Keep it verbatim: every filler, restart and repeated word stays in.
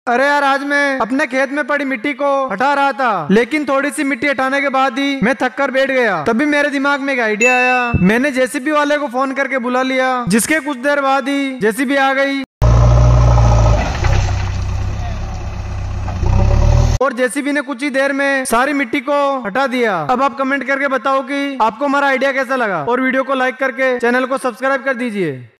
अरे यार, आज मैं अपने खेत में पड़ी मिट्टी को हटा रहा था, लेकिन थोड़ी सी मिट्टी हटाने के बाद ही मैं थक कर बैठ गया। तभी मेरे दिमाग में एक आइडिया आया। मैंने जेसीबी वाले को फोन करके बुला लिया, जिसके कुछ देर बाद ही जेसीबी आ गई और जेसीबी ने कुछ ही देर में सारी मिट्टी को हटा दिया। अब आप कमेंट करके बताओ कि आपको हमारा आइडिया कैसा लगा, और वीडियो को लाइक करके चैनल को सब्सक्राइब कर दीजिए।